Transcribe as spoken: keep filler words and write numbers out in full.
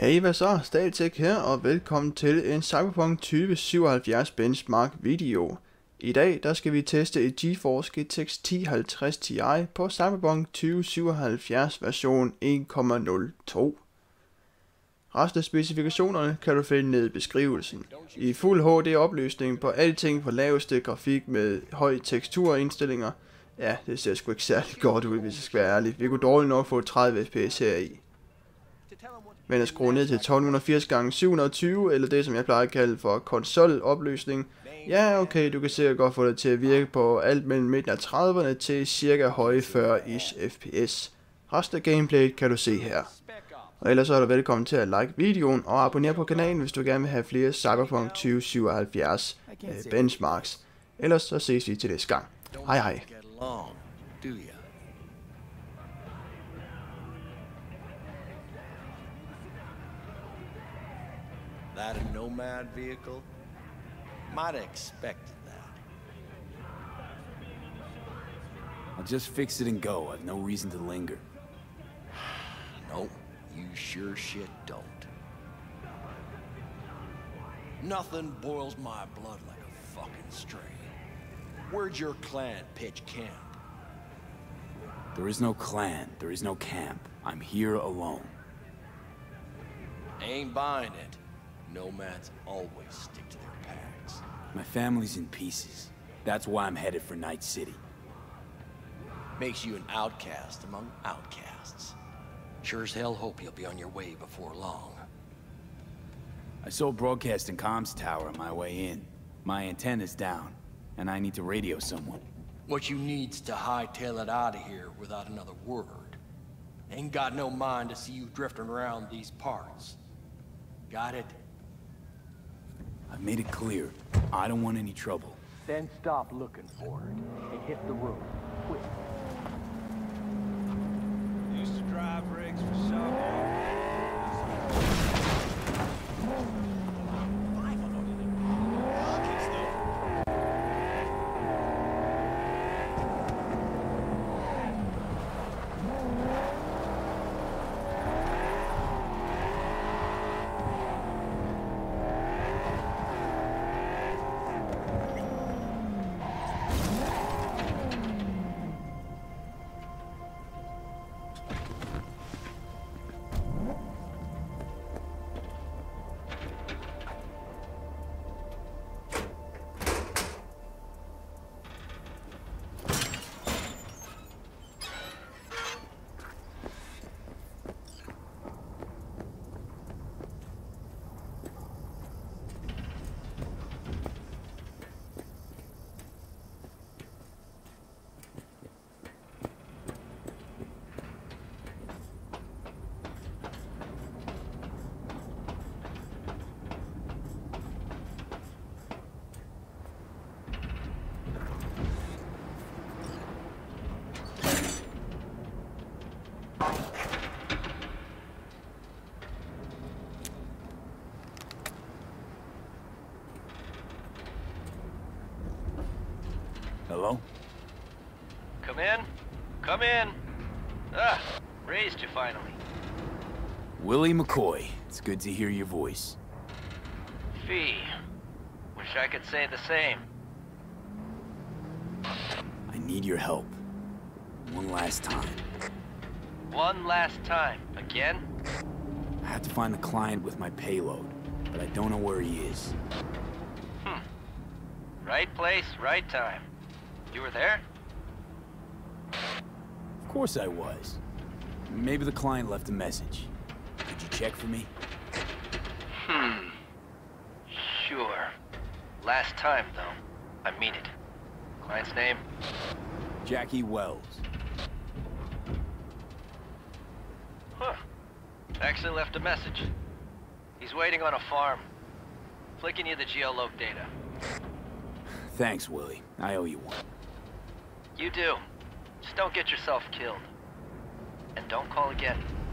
Hey, hvad så? Statech her, og velkommen til en Cyberpunk tyve syvoghalvfjerds benchmark video. I dag der skal vi teste et GeForce G T X ti halvtreds Ti på Cyberpunk tyve syvoghalvfjerds version en komma nul to. Resten af specifikationerne kan du finde ned i beskrivelsen. I fuld H D opløsning på alting på laveste grafik med høje teksturindstillinger. Ja, det ser sgu ikke særlig godt ud, hvis jeg skal være ærlig. Vi kunne dårligt nok få tredive F P S her i. Men at skrue ned til tolv firs gange syv hundrede og tyve, eller det som jeg plejer at kalde for konsolopløsning, ja okay, du kan sikkert godt få det til at virke på alt mellem midten af trediverne til cirka høje fyrre-ish F P S. Resten af gameplayet kan du se her. Og ellers så er du velkommen til at like videoen og abonnere på kanalen, hvis du gerne vil have flere Cyberpunk tyve syvoghalvfjerds øh, benchmarks. Ellers så ses vi til næste gang. Hej hej. That a Nomad vehicle? Might have expected that. I'll just fix it and go. I've no reason to linger. No, you sure shit don't. Nothing boils my blood like a fucking stray. Where'd your clan pitch camp? There is no clan. There is no camp. I'm here alone. Ain't buying it. Nomads always stick to their packs. My family's in pieces. That's why I'm headed for Night City. Makes you an outcast among outcasts. Sure as hell hope you'll be on your way before long. I saw a broadcasting comms tower on my way in. My antenna's down, and I need to radio someone. What you need's to hightail it out of here without another word. Ain't got no mind to see you drifting around these parts. Got it? I've made it clear. I don't want any trouble. Then stop looking for it and hit the road, quick. Used to drive rigs for so long. Hello? Come in. Come in. Ah, raised you finally. Willie McCoy. It's good to hear your voice. Fee. Wish I could say the same. I need your help. One last time. One last time. Again? I have to find the client with my payload, but I don't know where he is. Hmm. Right place, right time. You were there? Of course I was. Maybe the client left a message. Could you check for me? Hmm. Sure. Last time, though. I mean it. Client's name? Jackie Wells. Huh. Actually left a message. He's waiting on a farm. Flicking you the geoloc data. Thanks, Willie. I owe you one. You do. Just don't get yourself killed. And don't call again.